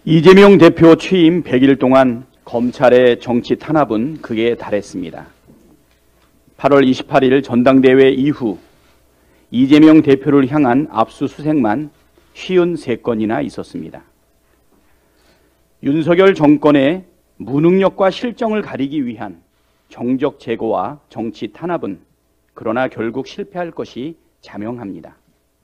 이재명 대표 취임 100일 동안 검찰의 정치 탄압은 극에 달했습니다. 8월 28일 전당대회 이후 이재명 대표를 향한 압수수색만 53건이나 있었습니다. 윤석열 정권의 무능력과 실정을 가리기 위한 정적 제거와 정치 탄압은 그러나 결국 실패할 것이 자명합니다.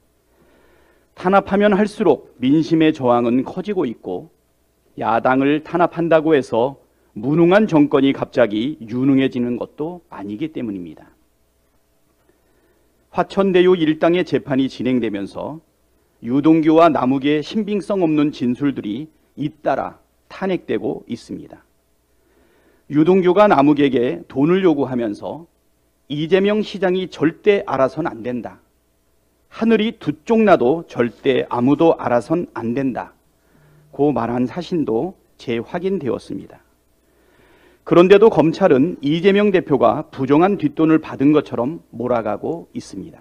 탄압하면 할수록 민심의 저항은 커지고 있고 야당을 탄압한다고 해서 무능한 정권이 갑자기 유능해지는 것도 아니기 때문입니다. 화천대유 일당의 재판이 진행되면서 유동규와 남욱의 신빙성 없는 진술들이 잇따라 탄핵되고 있습니다. 유동규가 남욱에게 돈을 요구하면서 이재명 시장이 절대 알아선 안 된다. 하늘이 두 쪽 나도 절대 아무도 알아선 안 된다. 고 말한 사실도 재확인되었습니다. 그런데도 검찰은 이재명 대표가 부정한 뒷돈을 받은 것처럼 몰아가고 있습니다.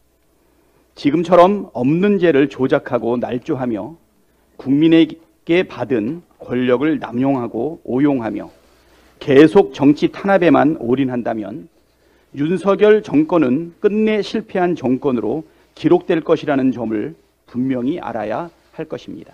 지금처럼 없는 죄를 조작하고 날조하며 국민에게 받은 권력을 남용하고 오용하며 계속 정치 탄압에만 올인한다면 윤석열 정권은 끝내 실패한 정권으로 기록될 것이라는 점을 분명히 알아야 할 것입니다.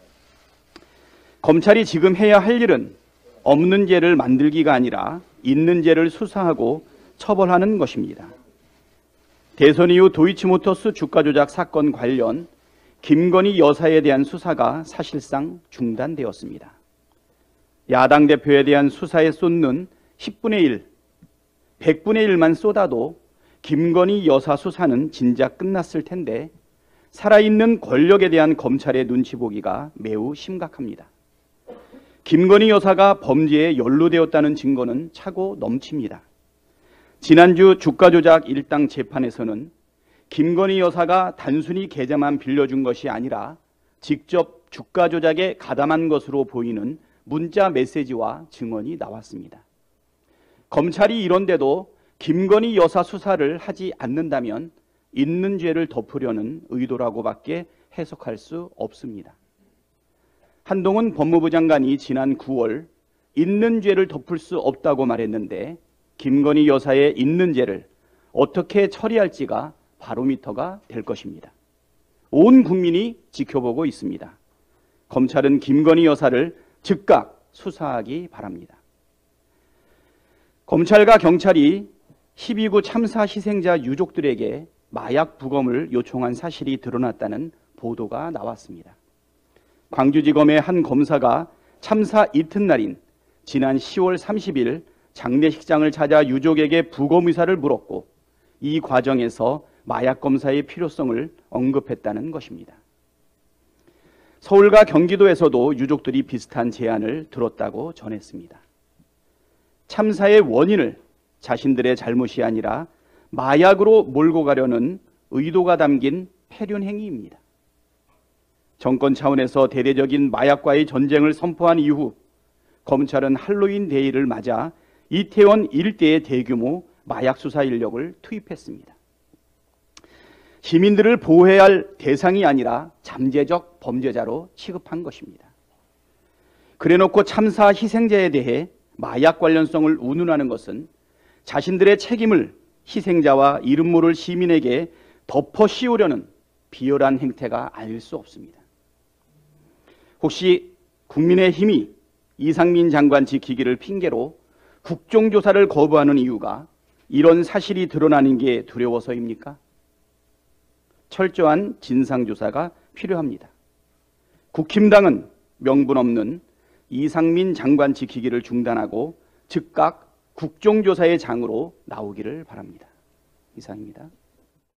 검찰이 지금 해야 할 일은 없는 죄를 만들기가 아니라 있는 죄를 수사하고 처벌하는 것입니다. 대선 이후 도이치모터스 주가 조작 사건 관련 김건희 여사에 대한 수사가 사실상 중단되었습니다. 야당 대표에 대한 수사에 쏟는 10분의 1, 100분의 1만 쏟아도 김건희 여사 수사는 진작 끝났을 텐데 살아있는 권력에 대한 검찰의 눈치 보기가 매우 심각합니다. 김건희 여사가 범죄에 연루되었다는 증거는 차고 넘칩니다. 지난주 주가 조작 일당 재판에서는 김건희 여사가 단순히 계좌만 빌려준 것이 아니라 직접 주가 조작에 가담한 것으로 보이는 문자 메시지와 증언이 나왔습니다. 검찰이 이런데도 김건희 여사 수사를 하지 않는다면 있는 죄를 덮으려는 의도라고밖에 해석할 수 없습니다. 한동훈 법무부 장관이 지난 9월 있는 죄를 덮을 수 없다고 말했는데 김건희 여사의 있는 죄를 어떻게 처리할지가 바로미터가 될 것입니다. 온 국민이 지켜보고 있습니다. 검찰은 김건희 여사를 즉각 수사하기 바랍니다. 검찰과 경찰이 12구 참사 희생자 유족들에게 마약 부검을 요청한 사실이 드러났다는 보도가 나왔습니다. 광주지검의 한 검사가 참사 이튿날인 지난 10월 30일 장례식장을 찾아 유족에게 부검 의사를 물었고 이 과정에서 마약 검사의 필요성을 언급했다는 것입니다. 서울과 경기도에서도 유족들이 비슷한 제안을 들었다고 전했습니다. 참사의 원인을 자신들의 잘못이 아니라 마약으로 몰고 가려는 의도가 담긴 폐륜 행위입니다. 정권 차원에서 대대적인 마약과의 전쟁을 선포한 이후 검찰은 할로윈 데이를 맞아 이태원 일대에 대규모 마약 수사 인력을 투입했습니다. 시민들을 보호해야 할 대상이 아니라 잠재적 범죄자로 취급한 것입니다. 그래놓고 참사 희생자에 대해 마약 관련성을 운운하는 것은 자신들의 책임을 희생자와 이름 모를 시민에게 덮어 씌우려는 비열한 행태가 아닐 수 없습니다. 혹시 국민의힘이 이상민 장관 지키기를 핑계로 국정조사를 거부하는 이유가 이런 사실이 드러나는 게 두려워서입니까? 철저한 진상조사가 필요합니다. 국힘당은 명분 없는 이상민 장관 지키기를 중단하고 즉각 국정조사의 장으로 나오기를 바랍니다. 이상입니다.